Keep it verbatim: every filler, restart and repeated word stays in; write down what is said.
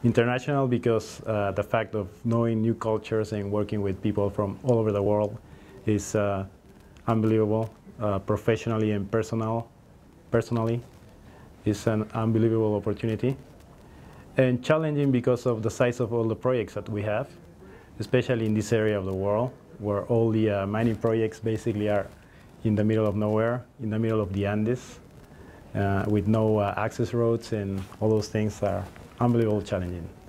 International because uh, the fact of knowing new cultures and working with people from all over the world is uh, unbelievable. Uh, professionally and personal, personally, it's an unbelievable opportunity. And challenging because of the size of all the projects that we have, especially in this area of the world, where all the uh, mining projects basically are in the middle of nowhere, in the middle of the Andes, uh, with no uh, access roads, and all those things are unbelievably challenging.